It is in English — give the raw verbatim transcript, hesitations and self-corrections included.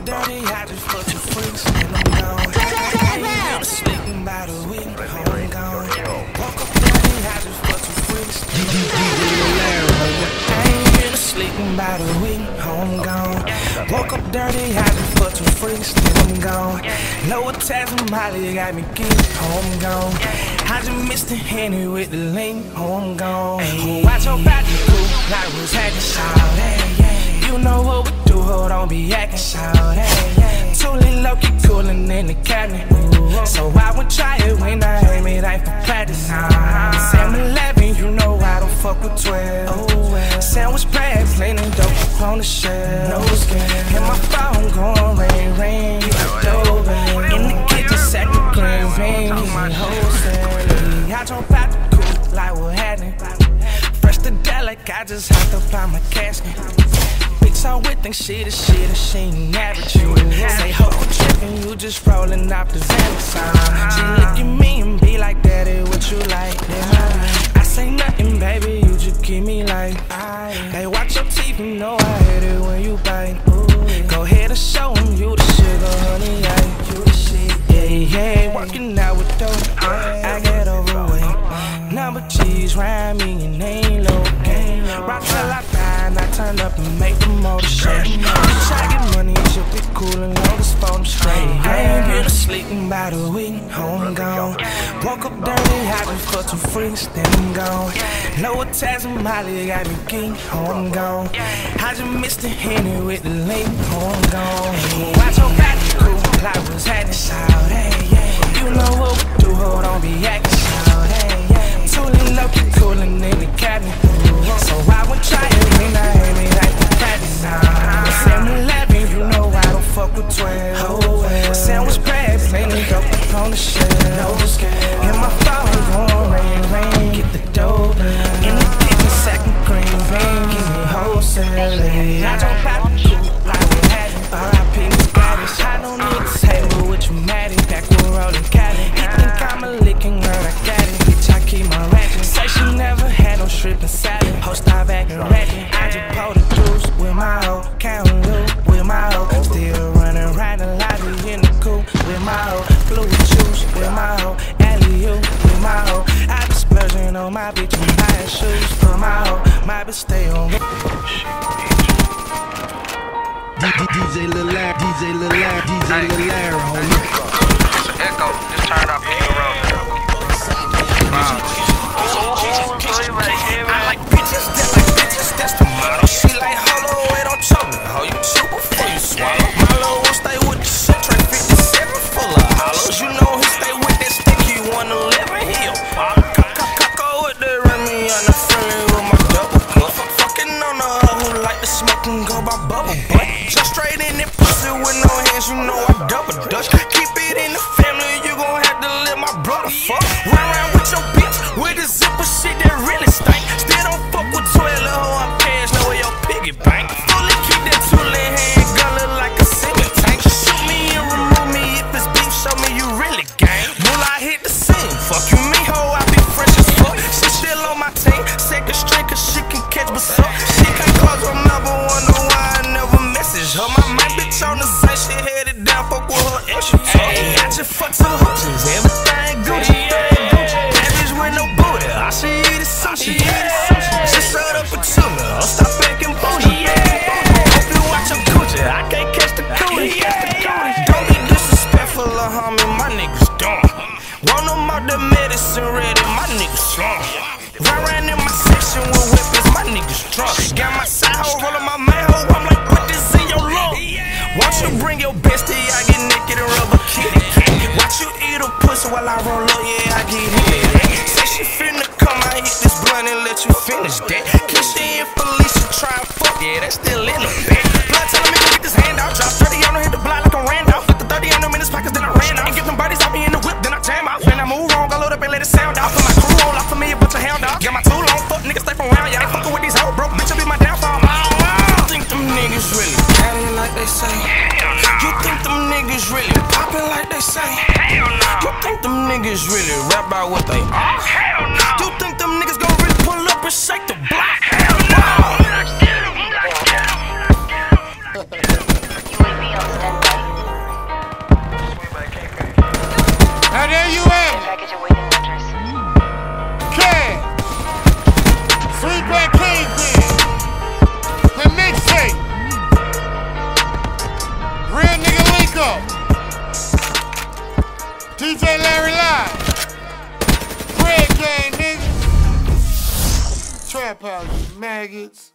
dirty, I just put two freaks and I'm gone. I ain't been sleeping by the week, I'm gone. Woke up dirty, I just put two freaks and I'm gone. I ain't been sleeping by the week, I'm gone. Woke up dirty, I just put two freaks and I'm gone. No attacks from Molly, got me geek, I'm gone. I just missed the Henny with the link, I'm gone. Watch your body cool, like what's happening, shout. You know what we do, hold on, be acting, shout. Too low, keep coolin' in the cabinet. So I would try it when I aim it, ain't for practice. seven eleven, you know I don't fuck with twelve. Sandwich bags, leaning dope on the shelf. And my phone going ring, ring. In the kitchen, second green ring. Wholesale. I jump out the coupe like what happened. Fresh to Delic, I just hopped up on my casket. Bitch, I'm with think she the shit and she ain't average. You say hope for tripping, you just rolling off the Xanax. She look at me and be like, Daddy, what you like? I say nothing, baby, you just keep me like. Hey, watch your teeth, you know I hate it when you bite. Go ahead and show them you the sugar, honey, yeah. You the shit, yeah, yeah. Working out with dope, I get overweight. Number G's round me and ain't low game. Rock till I die and I turn up and make the motor shake. Bitch, I get money, she'll be cool and long as phone I'm straight. I ain't been sleeping by the week, home gone. Woke up dirty, I just put two freaks, then I'm gone. No attacks from Molly, got me geek, home gone. I just missed the Henny with the link, home gone. Watch your back, cool, like what's happening, shout. You know what we do, hold on, be acting, shout. Too low, keep coolin' in the cabinet. So I would try it when I aim it like the practice. seven eleven, you know I don't fuck with twelve. Sandwich bags, leaning dope on the shelf. And my phone going ring, ring. Get the dope in the kitchen, second green ring. Give me wholesale. I jump out the coupe like we had it. R I P the Scottish. I don't need to say but what you mad at. Back with rolling Cali. He think I'm a licking girl, I got it. Bitch, I keep my ratchet. Say she never had no strip and salad. Ho, stop acting ratchet. I just pull the juice with my hoe. Count loot with my hoe. Still running around the lobby in the coupe with my hoe. Blue juice with my hoe. Alley-oop with my hoe. I be splurging on my bitch with my shoes for my hoe. My bitch stay on me. D J Lil Larry, D J Lil Larry, D J Lil Larry, homie. It's an echo. Just turn it off and keep rolling. I like bitches that like bitches, that's the motto. She like hollow, wait, don't choke me. How you chew before you swallow? My little one stay with the shit, tray fifty-seven full of hollows. You know he stay with that stick, he wanna live in hill. Coco with the Remy, I'm not friendly with my double cup. Fucking on the hoe who like to smoke and go by bubble butt. Just straight in that pussy with no hands, you know I double dutch. Keep it in the family, you gon' have to let my brother fuck. Run around with your bitch with the zipper shit that really stink. Still don't fuck with toilet hoe, I'm cash, know where your piggy bank. Fully keep that two-lit hand gun look like a cement tank. Shoot me and remove me if it's beef, show me you really gang. Will I hit the scene? Fuck you me hoe, I be fresh as fuck. She still on my team, second string cause she can catch what's up. She can't cause her number, wonder why I never message her. My my bitch on the side, she headed down, fuck with her extra talk. I just fuck two hooches, everything Gucci, average with no booty. I should eat it sushi. She showed up with tuna, I'll stop making booty. Hope you watch your Gucci, I can't catch the cootie. Don't be disrespectful, uh, homie, my niggas dumb. Want them out the medicine ready, my niggas strong. Run around in my section with weapons, my niggas drunk. Got my side hoe, rollin' my main hoe, I'm like, put this in your lung. Won't you bring your bestie, I get naked and rub a kitty. Watch you eat a pussy while I roll up, yeah, I get hit. Say she finna come, I hit this blunt and let you finish that. Kisha and Felicia try and fuck, yeah, that's still in the bag. Blood tell me to get this hand out, drop thirty on her, hit the block like a Randolph. Put the thirty on them in his pockets, then I ran out. And get them bodies out me in the whip, then I jam out. When I move wrong, I load up and let it sound out. Put my crew on, lock for me a bunch of hound dogs. Got my too long, fuck niggas stay from around, yeah. Ain't fucking with these hoes, broke bitch, I be my downfall. You think them niggas really acting like they say? You think them niggas really poppin' like they say? Hell no. You think them niggas really rap about what they are? Hell no. You think them niggas gon' really pull up and shake the block? Hell no. U A V on standby. piles of maggots.